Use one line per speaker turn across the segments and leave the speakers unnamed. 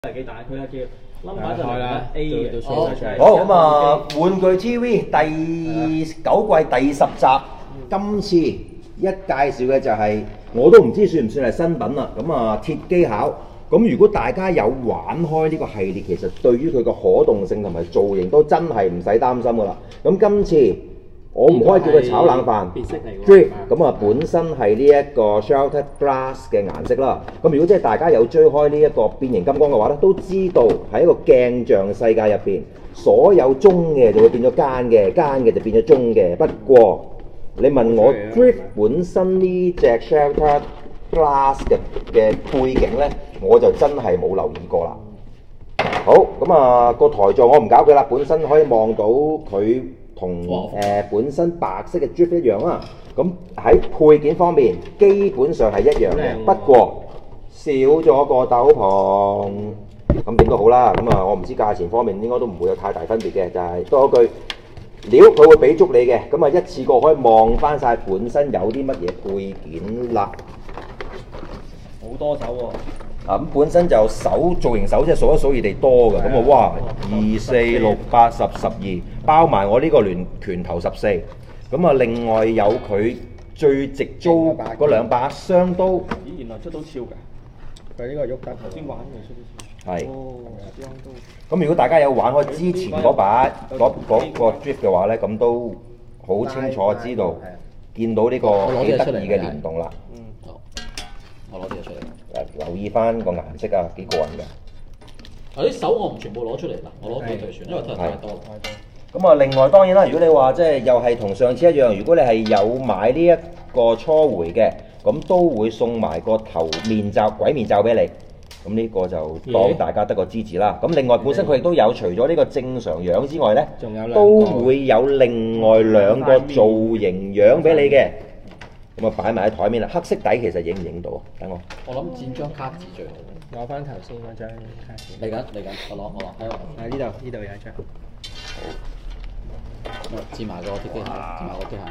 係幾大？佢係叫 number 就係 A 嘅。
好咁啊，玩具 TV 第9季第10集，今次一介紹嘅就係我都唔知算唔算係新品啦。咁啊，鐵機巧。咁如果大家有玩開呢個系列，其實對於佢個可動性同埋造型都真係唔使擔心噶啦。咁今次我唔可以叫佢炒冷飯 ，Drift 咁啊，本身係呢一個 Shattered Glass 嘅顏色啦。咁如果即係大家有追開呢一個變形金剛嘅話咧，都知道喺一個鏡像世界入邊，所有中嘅就會變咗奸嘅，奸嘅就變咗中嘅。不過你問我 Drift 本身呢隻 Shattered Glass 嘅背景咧，我就真係冇留意過啦。好，咁啊個台座我唔搞佢啦，本身可以望到佢同本身白色嘅 Drift 一樣啦。咁喺配件方面基本上係一樣嘅，不過少咗個斗篷。咁點都好啦，咁啊我唔知價錢方面應該都唔會有太大分別嘅，就係多一句料佢會俾足你嘅，咁啊一次過可以望翻晒本身有啲乜嘢配件啦。
好多手喎。
咁本身就手造型手即係數一數二地多嘅，咁啊哇2、4、6、8、10、12，包埋我呢個拳頭14，咁啊另外有佢最直租嗰兩把雙刀。
咦，原來出到鞘㗎？佢呢個喐得，頭先玩嘅出到鞘。
係。
哦，雙刀。
咁如果大家有玩開之前嗰把嗰個 Drift 嘅話咧，咁都好清楚知道，見到呢個幾得意嘅聯動啦。
好，我攞啲嘢出嚟。
留意翻個顏色啊，幾過癮㗎！
啲手我唔全部攞出嚟啦，我攞幾對算，因為太多。
咁啊，另外當然啦，如果你話即係又係同上次一樣，如果你係有買呢一個初回嘅，咁都會送埋個頭面罩、鬼面罩俾你。咁呢個就當大家得個支持啦。咁另外本身佢亦都有除咗呢個正常樣之外咧，都會有另外2個造型樣俾你嘅。咁啊擺埋喺台面啦，黑色底其實影唔影到啊？等我。
我諗剪張卡紙最好。
攞翻頭先嗰張卡紙。
嚟緊，我攞喺度。
喺呢度有一張。
好。剪埋個鐵機械，剪埋個機械。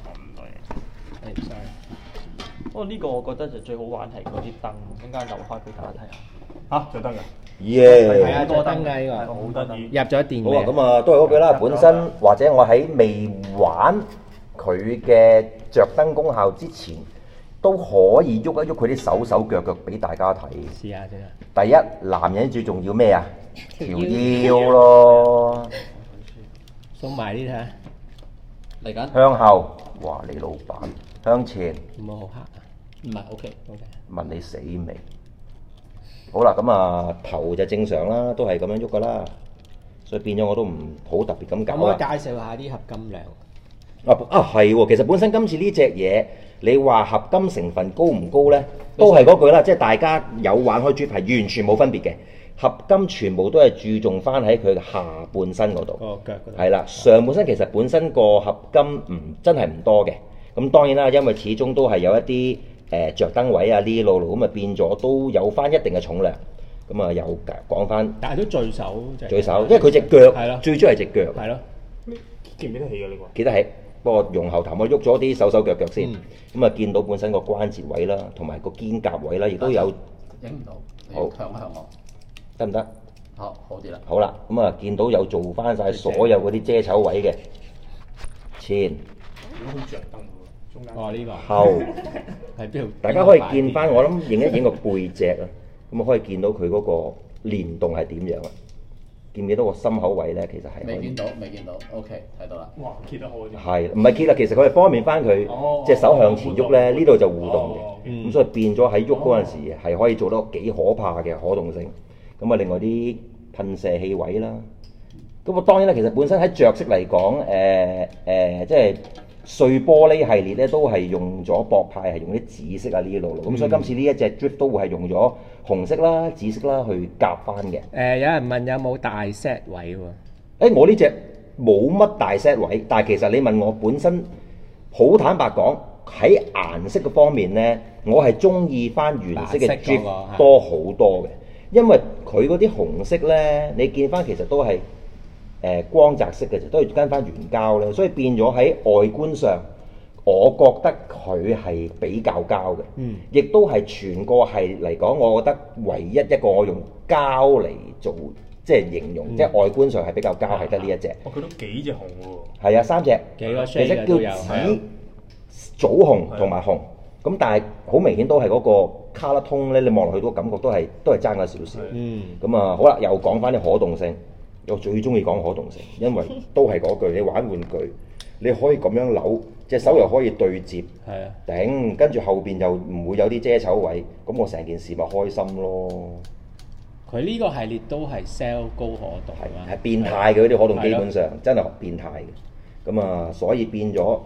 sorry。不過呢個我覺得就最好玩係嗰啲燈，陣間留開俾大家睇下。嚇，著燈㗎？
耶！
係啊，多燈㗎呢個，好得意。入咗電。
好啊，咁啊都係嗰句啦。本身或者我喺未玩佢嘅着燈功效之前，都可以喐一喐佢啲手腳俾大家睇。
試下先啊！
第一，男人最重要咩啊？條腰咯。
送埋呢睇下。
嚟緊。
向後，哇！你老闆。向前。
有冇好黑啊？
唔係，OK。
問你死未？好啦，咁啊頭就正常啦，都係咁樣喐噶啦，所以變咗我都唔好特別咁搞啦。
可唔可以介紹下啲合金量？
係喎，其實本身今次呢隻嘢，你話合金成分高唔高呢？都係嗰句啦，即係大家有玩開 Drift 係完全冇分別嘅。合金全部都係注重翻喺佢嘅下半身嗰度。
個腳嗰度。係
啦，上半身其實本身個合金真係唔多嘅。咁當然啦，因為始終都係有一啲着燈位啊呢路路咁啊變咗都有翻一定嘅重量。咁啊又講翻。
但係都聚手。
聚手，因為佢隻腳最主要係隻腳。
係咯。
記唔記得起㗎呢個？
記得起。不過用後頭我喐咗啲手腳先，咁啊見到本身個關節位啦，同埋個肩胛位啦，亦都有。
影唔到。
好。
向我。
得唔得？
好啲啦。
好啦，咁啊見到有做翻晒所有嗰啲遮醜位嘅前。
好着燈喎，中間。
哦，呢個。
後。
係邊度？
大家可以見翻，我諗影一影個背脊啊，咁啊可以見到佢嗰個連動係點樣啊？見唔見到個心口位咧？其實係
未見到，OK，睇到啦。
哇，揭得好啲。
係，唔係揭啦？其實佢係方便翻佢隻手向前喐咧，呢度就互動嘅，咁所以變咗喺喐嗰陣時係可以做到幾可怕嘅可動性。咁啊，另外啲噴射器位啦，咁啊當然啦，其實本身喺着色嚟講，即係碎玻璃系列咧都係用咗博派係用啲紫色啊呢路路，咁所以今次呢一隻 Drift 都會係用咗紅色啦、紫色啦去夾翻嘅。
有人問有冇大 set 位喎？
我呢隻冇乜大 set 位，但係其實你問我本身，好坦白講喺顏色嘅方面咧，我係中意翻原色嘅 Drift 多好多嘅，因為佢嗰啲紅色咧，你見翻其實都係光澤色嘅啫，都係跟翻原膠咧，所以變咗喺外觀上我覺得佢係比較膠嘅，亦都係全個係嚟講，我覺得唯一一個我用膠嚟做即係形容，即係外觀上係比較膠，係得呢一隻。
佢都幾隻紅喎。
係啊，3隻，
幾個
其
shade
實
都有
叫紫、棗紅同埋紅。咁但係好明顯都係嗰個 colour tone 咧，你望落去嗰個感覺都係爭咗少少。咁啊，好啦，又講翻啲可動性，我最中意講可動性，因為都係嗰句，你玩玩具，你可以咁樣扭，隻手又可以對接，頂，跟住後邊又唔會有啲遮醜位，咁我成件事咪開心咯。
佢呢個系列都係 sell 高可動啊，
係變態嘅嗰啲可動，基本上真係變態嘅。咁啊，所以變咗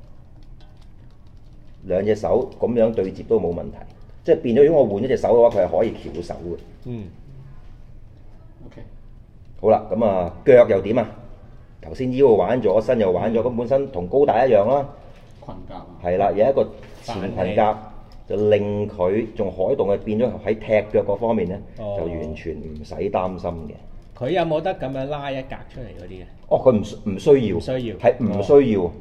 兩隻手咁樣對接都冇問題，即係變咗。如果我換一隻手嘅話，佢係可以翹手嘅。
OK。
好啦，咁啊腳又點啊？頭先腰又玩咗，身又玩咗，咁本身同高達一樣啦。
裙甲啊。
係啦，有一個前裙甲，就令佢仲可動嘅，變咗喺踢腳嗰方面咧，就完全唔使擔心嘅。
佢有冇得咁樣拉一格出嚟嗰啲嘅？
佢唔需要，係唔需要。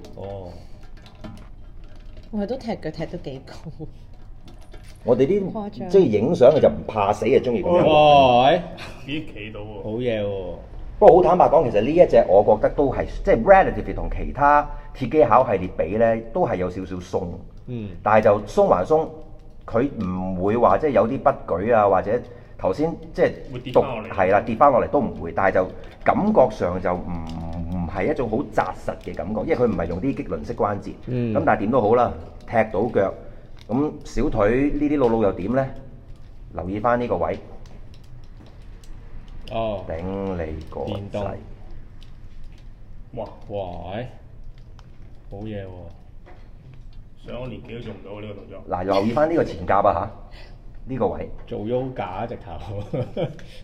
我都踢腳踢得幾高。
我哋啲即係影相嘅就唔怕死嘅，中意咁樣。
咦，企到喎！
好嘢喎！
不過好坦白講，其實呢一隻我覺得都係即係 relative 同其他鐵機巧系列比咧，都係有少少鬆。但係就鬆還鬆，佢唔會話即係有啲不舉啊，或者頭先即係係啦跌翻落嚟都唔會，但係就感覺上就唔係一種好紮實嘅感覺，因為佢唔係用啲棘輪式關節。咁但係點都好啦，踢到腳。咁小腿呢啲路路又點咧？留意翻呢個位。頂你個掣！
哇！好嘢喎！
上個年紀都做唔到呢個動作。
嗱，留意翻呢個前甲啊嚇，呢個位
做 yoga 直頭。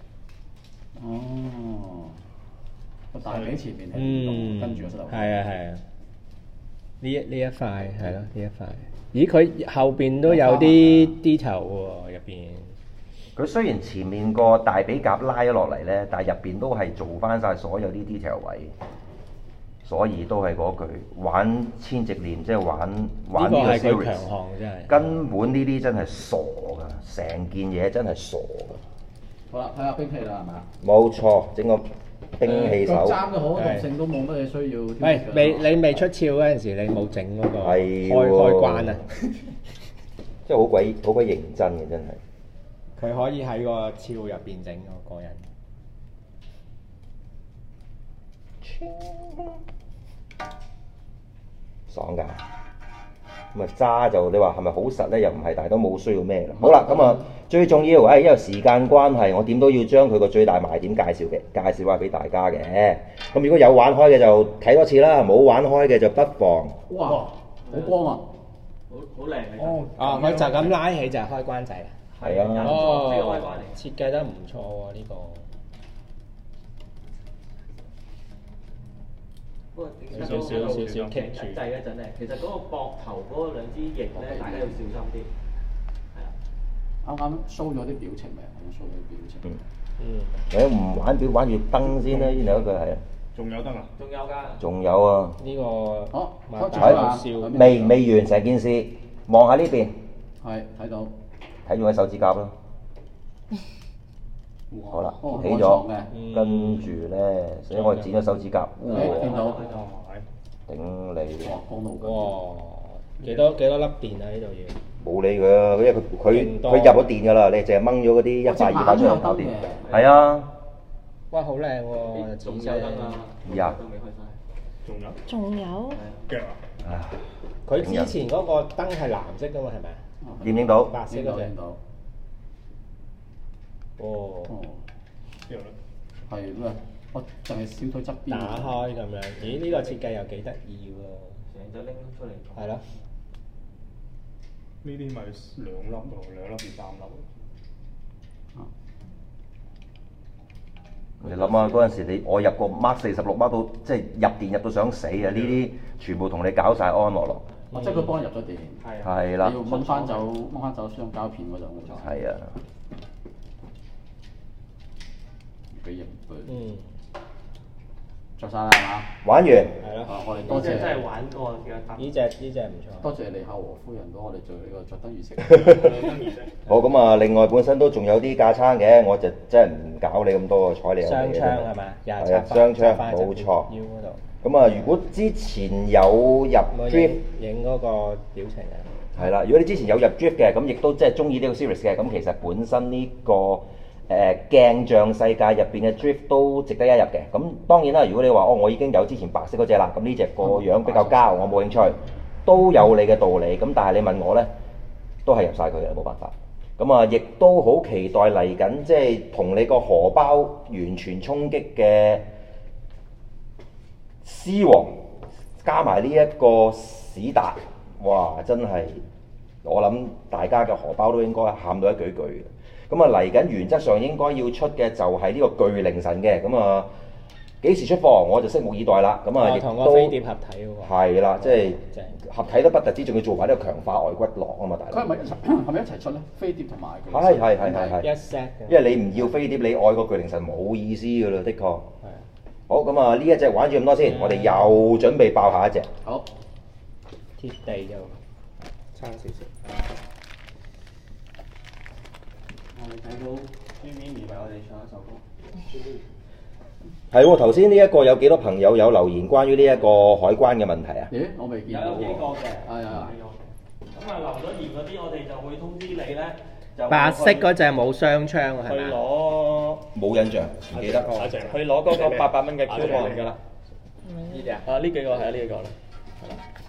個大髀前面係跟住個膝頭。
係啊！呢一塊係咯，呢一塊。咦，佢後邊都有啲 detail 喎，入邊。
佢雖然前面個大髀甲拉咗落嚟咧，但係入邊都係做翻晒所有啲 detail 位，所以都係嗰句玩千直鏈，即係玩呢個 series。強項真係。根本呢啲真係傻㗎，成件嘢真係傻㗎。
好啦，睇下兵器啦，係嘛？
冇錯，整個兵器手。
腳踭嘅可動性都冇乜嘢需要。
你未出鞘嗰陣時，你冇整嗰個開關啊？
即係好鬼認真嘅，真係。
佢可以喺個鞘入邊整個人。
爽㗎！咁啊揸就你話係咪好實咧？又唔係，但係都冇需要咩啦。好啦，咁啊最重要因為時間關係，我點都要將佢個最大賣點介紹翻俾大家嘅。咁如果有玩開嘅就睇多次啦，冇玩開嘅就不妨。
哇！好光啊！
好靚嘅。
佢就咁拉起就係開關仔啊！
係啊！
設計得唔錯喎呢個。少少棘住。
掣嗰陣咧，其實嗰個膊頭嗰兩支翼咧，大家要小心啲。係啊。
啱啱 show 咗啲表情未？show 咗啲表情。
你唔玩表玩月燈先啦，呢兩句係啊。
仲有燈啊？
仲有㗎。
仲有啊！
呢個
係未完成件事，望下呢邊。
係睇到。
睇住個手指甲咯。好啦，起咗，跟住咧，所以我剪咗手指甲。
見到。
頂你！
哇！幾多粒電啊？呢度要？
冇理佢啊，因為佢入咗電㗎啦，你淨係掹咗嗰啲100、200出嚟搞掂。係啊。
哇！好靚喎，
仲有燈啊！
仲有。
腳啊！
佢之前嗰個燈係藍色㗎嘛，係咪啊？
見唔見到？
白色嗰隻。
哦。
係咩？我就係小腿側邊。
打開咁樣，咦？呢個設計又幾得意喎！
成隻拎出嚟。
係咯。
呢啲咪2粒咯，2粒至3粒。
你諗下嗰陣時，我入個 Mark 46 Mark 到，即係入電入到想死啊！呢啲全部同你搞晒安樂樂。
即係佢幫你入咗電。
係啦。
要掹翻走雙膠片嗰種。
係啊。
俾型着晒啦係嘛？
玩完。
係咯，
啊，我哋多謝
真係玩過幾多燈。
呢隻唔錯。
多謝李孝和夫人幫我哋做呢個着燈儀式。
好咁啊，另外本身都仲有啲架撐嘅，我就真係唔搞你咁多，睬你有
雙
你嘅
槍係嘛？又
係啊，雙槍冇錯。
腰嗰度。
咁啊，如果之前有入 drift，
影嗰個表情啊。
係啦，如果你之前有入 drift 嘅，咁亦都即係中意呢個 series 嘅，咁其實本身呢個鏡像世界入邊嘅 drift 都值得一入嘅。咁當然啦，如果你話哦，我已經有之前白色嗰只啦，咁呢只個樣比較膠，我冇興趣，都有你嘅道理。咁但係你問我呢，都係入晒佢嘅，冇辦法。咁啊，亦都好期待嚟緊，即係同你個荷包完全衝擊嘅獅王，加埋呢一個史達，哇！真係我諗大家嘅荷包都應該喊到一句句嘅。咁啊，嚟緊原則上應該要出嘅就係呢個巨靈神嘅。咁啊，幾時出貨我就拭目以待啦。咁啊，亦
同個飛碟合體喎。
係啦，即係
正
合體都不特止，仲要做埋呢個強化外骨骼啊嘛，大佬。
佢係咪一齊出咧？飛碟同埋佢。
係。
一 set 嘅。
因為你唔要飛碟，你愛個巨靈神冇意思噶啦，的確。
係。
好，咁啊，呢一隻玩住咁多先，我哋又準備爆下一隻。
好。
貼地就差少少。
我哋睇到 Jimmy 為我哋唱一首歌。
係喎，頭先呢一個有幾多朋友有留言關於呢一個海關嘅問題啊？
咦，我未見到喎。
有幾個嘅。
係啊。
咁啊，留咗言嗰啲，我哋就會通知你咧。就
白色嗰隻冇雙槍係
去
咪啊？
攞
冇印象，唔記得。
去攞嗰個800蚊嘅 Q 幣㗎啦。
呢隻啊？
啊，呢幾個係啊，呢幾個啦。係啦。